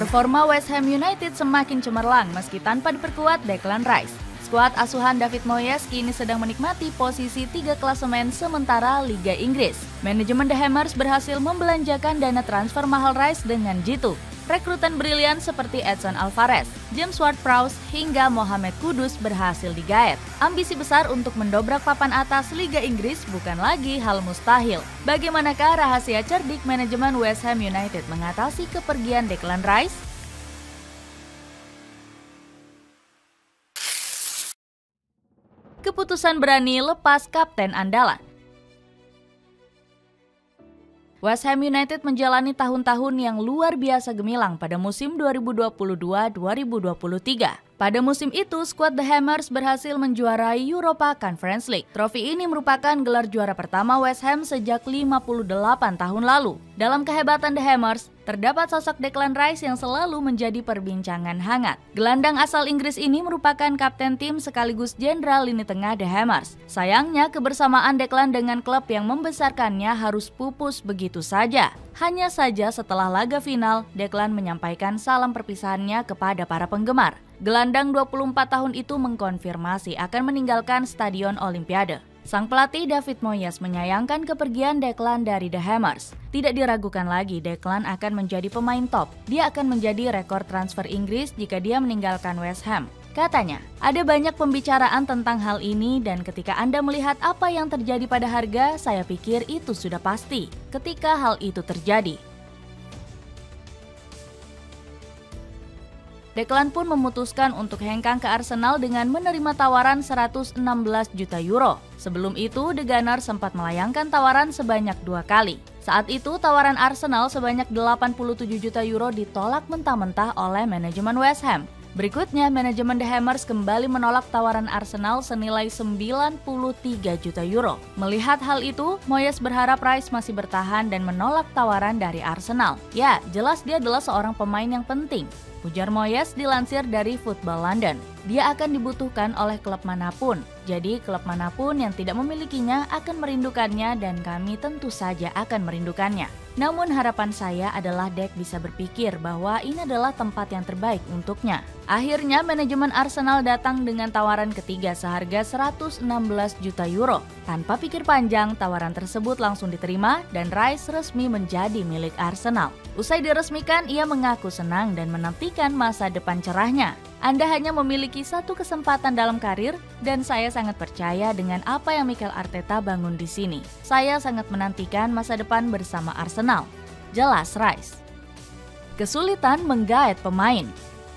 Performa West Ham United semakin cemerlang meski tanpa diperkuat Declan Rice. Skuad asuhan David Moyes kini sedang menikmati posisi 3 klasemen sementara Liga Inggris. Manajemen The Hammers berhasil membelanjakan dana transfer mahal Rice dengan jitu. Rekrutan brilian seperti Edson Alvarez, James Ward-Prowse hingga Mohamed Kudus berhasil digaet. Ambisi besar untuk mendobrak papan atas Liga Inggris bukan lagi hal mustahil. Bagaimanakah rahasia cerdik manajemen West Ham United mengatasi kepergian Declan Rice? Keputusan berani lepas kapten andalan. West Ham United menjalani tahun-tahun yang luar biasa gemilang pada musim 2022-2023. Pada musim itu, skuad The Hammers berhasil menjuarai Europa Conference League. Trofi ini merupakan gelar juara pertama West Ham sejak 58 tahun lalu. Dalam kehebatan The Hammers, terdapat sosok Declan Rice yang selalu menjadi perbincangan hangat. Gelandang asal Inggris ini merupakan kapten tim sekaligus jenderal lini tengah The Hammers. Sayangnya, kebersamaan Declan dengan klub yang membesarkannya harus pupus begitu saja. Hanya saja setelah laga final, Declan menyampaikan salam perpisahannya kepada para penggemar. Gelandang 24 tahun itu mengkonfirmasi akan meninggalkan Stadion Olimpiade. Sang pelatih David Moyes menyayangkan kepergian Declan dari The Hammers. Tidak diragukan lagi Declan akan menjadi pemain top. Dia akan menjadi rekor transfer Inggris jika dia meninggalkan West Ham. Katanya, ada banyak pembicaraan tentang hal ini dan ketika Anda melihat apa yang terjadi pada harga, saya pikir itu sudah pasti ketika hal itu terjadi. Declan pun memutuskan untuk hengkang ke Arsenal dengan menerima tawaran 116 juta euro. Sebelum itu, The Gunners sempat melayangkan tawaran sebanyak 2 kali. Saat itu, tawaran Arsenal sebanyak 87 juta euro ditolak mentah-mentah oleh manajemen West Ham. Berikutnya, manajemen The Hammers kembali menolak tawaran Arsenal senilai 93 juta euro. Melihat hal itu, Moyes berharap Rice masih bertahan dan menolak tawaran dari Arsenal. Ya, jelas dia adalah seorang pemain yang penting. Ujar Moyes dilansir dari Football London. Dia akan dibutuhkan oleh klub manapun. Jadi klub manapun yang tidak memilikinya akan merindukannya dan kami tentu saja akan merindukannya. Namun harapan saya adalah Dek bisa berpikir bahwa ini adalah tempat yang terbaik untuknya. Akhirnya manajemen Arsenal datang dengan tawaran ketiga seharga 116 juta euro. Tanpa pikir panjang, tawaran tersebut langsung diterima dan Rice resmi menjadi milik Arsenal. Usai diresmikan, ia mengaku senang dan menantikan masa depan cerahnya. Anda hanya memiliki satu kesempatan dalam karir dan saya sangat percaya dengan apa yang Mikel Arteta bangun di sini. Saya sangat menantikan masa depan bersama Arsenal. Jelas Rice. Kesulitan menggaet pemain.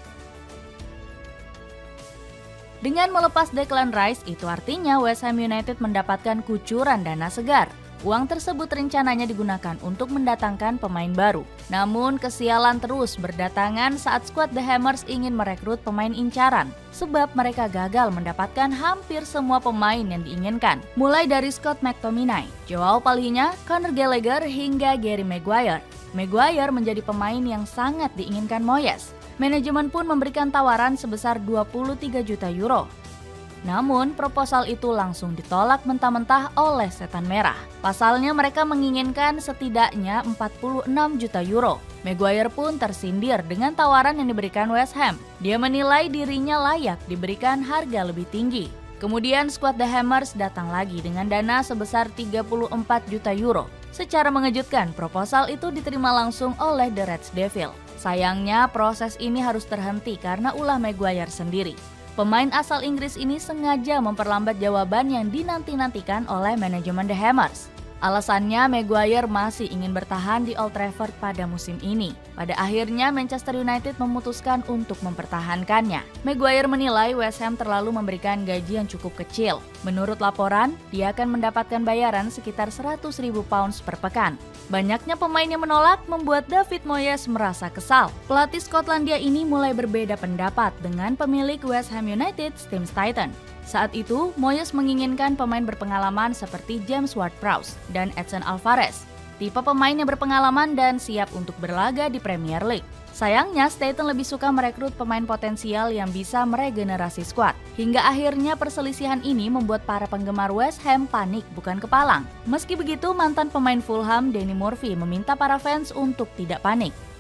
Dengan melepas Declan Rice, itu artinya West Ham United mendapatkan kucuran dana segar. Uang tersebut rencananya digunakan untuk mendatangkan pemain baru. Namun kesialan terus berdatangan saat skuad The Hammers ingin merekrut pemain incaran. Sebab mereka gagal mendapatkan hampir semua pemain yang diinginkan. Mulai dari Scott McTominay, Joao Palhinha, Conor Gallagher hingga Gary Maguire. Maguire menjadi pemain yang sangat diinginkan Moyes. Manajemen pun memberikan tawaran sebesar 23 juta euro. Namun, proposal itu langsung ditolak mentah-mentah oleh Setan Merah. Pasalnya mereka menginginkan setidaknya 46 juta euro. Maguire pun tersindir dengan tawaran yang diberikan West Ham. Dia menilai dirinya layak diberikan harga lebih tinggi. Kemudian skuad The Hammers datang lagi dengan dana sebesar 34 juta euro. Secara mengejutkan, proposal itu diterima langsung oleh The Reds Devil. Sayangnya, proses ini harus terhenti karena ulah Maguire sendiri. Pemain asal Inggris ini sengaja memperlambat jawaban yang dinanti-nantikan oleh manajemen The Hammers. Alasannya Maguire masih ingin bertahan di Old Trafford pada musim ini. Pada akhirnya Manchester United memutuskan untuk mempertahankannya. Maguire menilai West Ham terlalu memberikan gaji yang cukup kecil. Menurut laporan, dia akan mendapatkan bayaran sekitar 100.000 pounds per pekan. Banyaknya pemain yang menolak membuat David Moyes merasa kesal. Pelatih Skotlandia ini mulai berbeda pendapat dengan pemilik West Ham United, Steve Staunton. Saat itu, Moyes menginginkan pemain berpengalaman seperti James Ward-Prowse dan Edson Alvarez. Tipe pemain yang berpengalaman dan siap untuk berlaga di Premier League. Sayangnya, Staunton lebih suka merekrut pemain potensial yang bisa meregenerasi skuad. Hingga akhirnya perselisihan ini membuat para penggemar West Ham panik bukan kepalang. Meski begitu, mantan pemain Fulham, Danny Murphy, meminta para fans untuk tidak panik.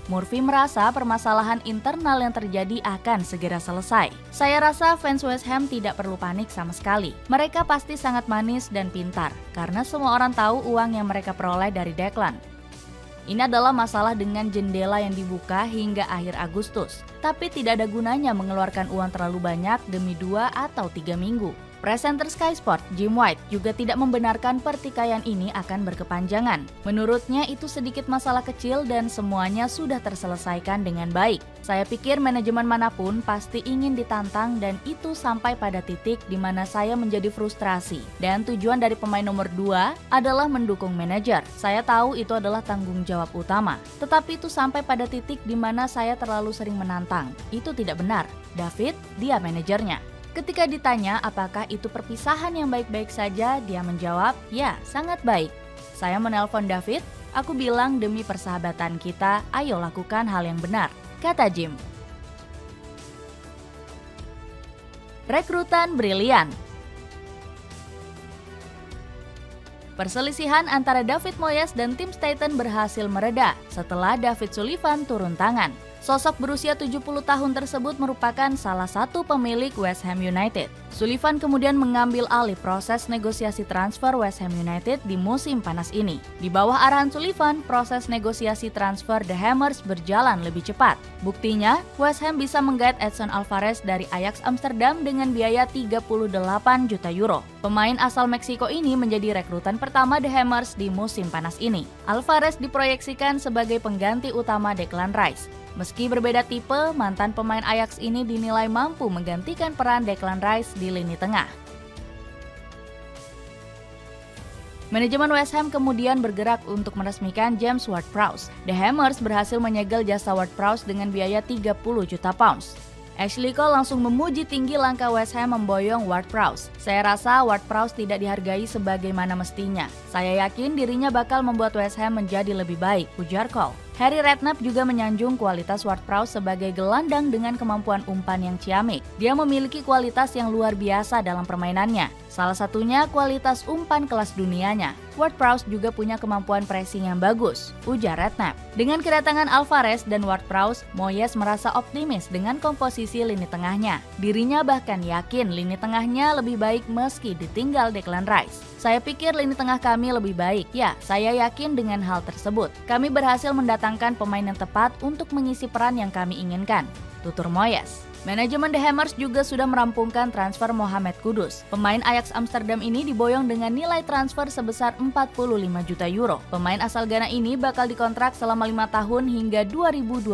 Murphy merasa permasalahan internal yang terjadi akan segera selesai. Saya rasa fans West Ham tidak perlu panik sama sekali. Mereka pasti sangat manis dan pintar, karena semua orang tahu uang yang mereka peroleh dari Declan. Ini adalah masalah dengan jendela yang dibuka hingga akhir Agustus, tapi tidak ada gunanya mengeluarkan uang terlalu banyak demi 2 atau 3 minggu. Presenter Sky Sport, Jim White, juga tidak membenarkan pertikaian ini akan berkepanjangan. Menurutnya itu sedikit masalah kecil dan semuanya sudah terselesaikan dengan baik. Saya pikir manajemen manapun pasti ingin ditantang dan itu sampai pada titik di mana saya menjadi frustrasi. Dan tujuan dari pemain nomor 2 adalah mendukung manajer. Saya tahu itu adalah tanggung jawab utama. Tetapi itu sampai pada titik di mana saya terlalu sering menantang. Itu tidak benar. David, dia manajernya. Ketika ditanya apakah itu perpisahan yang baik-baik saja, dia menjawab, ya, sangat baik. Saya menelpon David, aku bilang demi persahabatan kita, ayo lakukan hal yang benar, kata Jim. Rekrutan brilian. Perselisihan antara David Moyes dan Tim Staten berhasil mereda setelah David Sullivan turun tangan. Sosok berusia 70 tahun tersebut merupakan salah satu pemilik West Ham United. Sullivan kemudian mengambil alih proses negosiasi transfer West Ham United di musim panas ini. Di bawah arahan Sullivan, proses negosiasi transfer The Hammers berjalan lebih cepat. Buktinya, West Ham bisa menggait Edson Alvarez dari Ajax Amsterdam dengan biaya 38 juta euro. Pemain asal Meksiko ini menjadi rekrutan pertama The Hammers di musim panas ini. Alvarez diproyeksikan sebagai pengganti utama Declan Rice. Meski berbeda tipe, mantan pemain Ajax ini dinilai mampu menggantikan peran Declan Rice di lini tengah. Manajemen West Ham kemudian bergerak untuk meresmikan James Ward-Prowse. The Hammers berhasil menyegel jasa Ward-Prowse dengan biaya 30 juta pounds. Ashley Cole langsung memuji tinggi langkah West Ham memboyong Ward-Prowse. Saya rasa Ward-Prowse tidak dihargai sebagaimana mestinya. Saya yakin dirinya bakal membuat West Ham menjadi lebih baik, ujar Cole. Harry Redknapp juga menyanjung kualitas Ward-Prowse sebagai gelandang dengan kemampuan umpan yang ciamik. Dia memiliki kualitas yang luar biasa dalam permainannya. Salah satunya kualitas umpan kelas dunianya. Ward-Prowse juga punya kemampuan pressing yang bagus, ujar Redknapp. Dengan kedatangan Alvarez dan Ward-Prowse, Moyes merasa optimis dengan komposisi lini tengahnya. Dirinya bahkan yakin lini tengahnya lebih baik meski ditinggal Declan Rice. Saya pikir lini tengah kami lebih baik. Ya, saya yakin dengan hal tersebut. Kami berhasil mendatangkan pemain yang tepat untuk mengisi peran yang kami inginkan, tutur Moyes. Manajemen The Hammers juga sudah merampungkan transfer Mohamed Kudus. Pemain Ajax Amsterdam ini diboyong dengan nilai transfer sebesar 45 juta euro. Pemain asal Ghana ini bakal dikontrak selama 5 tahun hingga 2028.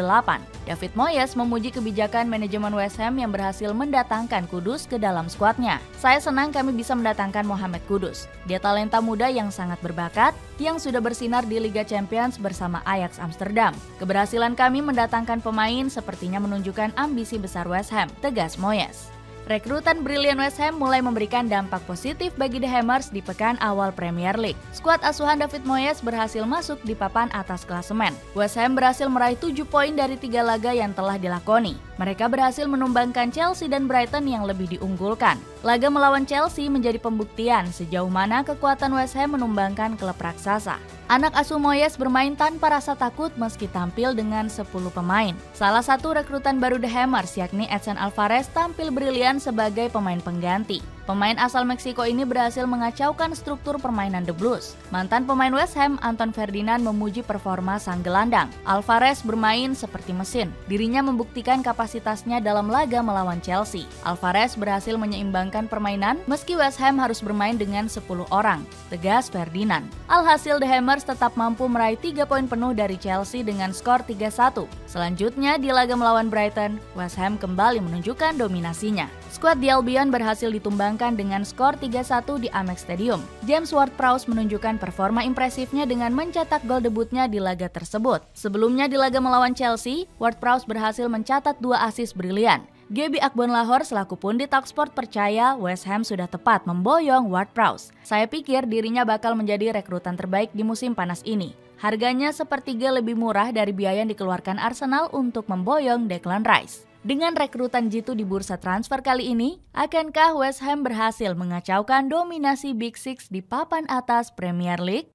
David Moyes memuji kebijakan manajemen West Ham yang berhasil mendatangkan Kudus ke dalam skuadnya. Saya senang kami bisa mendatangkan Mohamed Kudus. Dia talenta muda yang sangat berbakat, yang sudah bersinar di Liga Champions bersama Ajax Amsterdam. Keberhasilan kami mendatangkan pemain sepertinya menunjukkan ambisi besar West Ham, tegas Moyes. Rekrutan brilian West Ham mulai memberikan dampak positif bagi The Hammers di pekan awal Premier League. Skuad asuhan David Moyes berhasil masuk di papan atas klasemen. West Ham berhasil meraih 7 poin dari 3 laga yang telah dilakoni. Mereka berhasil menumbangkan Chelsea dan Brighton yang lebih diunggulkan. Laga melawan Chelsea menjadi pembuktian sejauh mana kekuatan West Ham menumbangkan klub raksasa. Anak asuh Moyes bermain tanpa rasa takut meski tampil dengan 10 pemain. Salah satu rekrutan baru The Hammers yakni Edson Alvarez tampil brilian sebagai pemain pengganti. Pemain asal Meksiko ini berhasil mengacaukan struktur permainan The Blues. Mantan pemain West Ham, Anton Ferdinand, memuji performa sang gelandang. Alvarez bermain seperti mesin. Dirinya membuktikan kapasitasnya dalam laga melawan Chelsea. Alvarez berhasil menyeimbangkan permainan meski West Ham harus bermain dengan 10 orang, tegas Ferdinand. Alhasil The Hammers tetap mampu meraih 3 poin penuh dari Chelsea dengan skor 3-1. Selanjutnya di laga melawan Brighton, West Ham kembali menunjukkan dominasinya. Skuad The Albion berhasil ditumbangkan dengan skor 3-1 di Amex Stadium. James Ward-Prowse menunjukkan performa impresifnya dengan mencetak gol debutnya di laga tersebut. Sebelumnya di laga melawan Chelsea, Ward-Prowse berhasil mencatat 2 assist brilian. Gaby Akbonlahor selaku pundit Talksport percaya West Ham sudah tepat memboyong Ward-Prowse. Saya pikir dirinya bakal menjadi rekrutan terbaik di musim panas ini. Harganya sepertiga lebih murah dari biaya yang dikeluarkan Arsenal untuk memboyong Declan Rice. Dengan rekrutan jitu di bursa transfer kali ini, akankah West Ham berhasil mengacaukan dominasi Big Six di papan atas Premier League?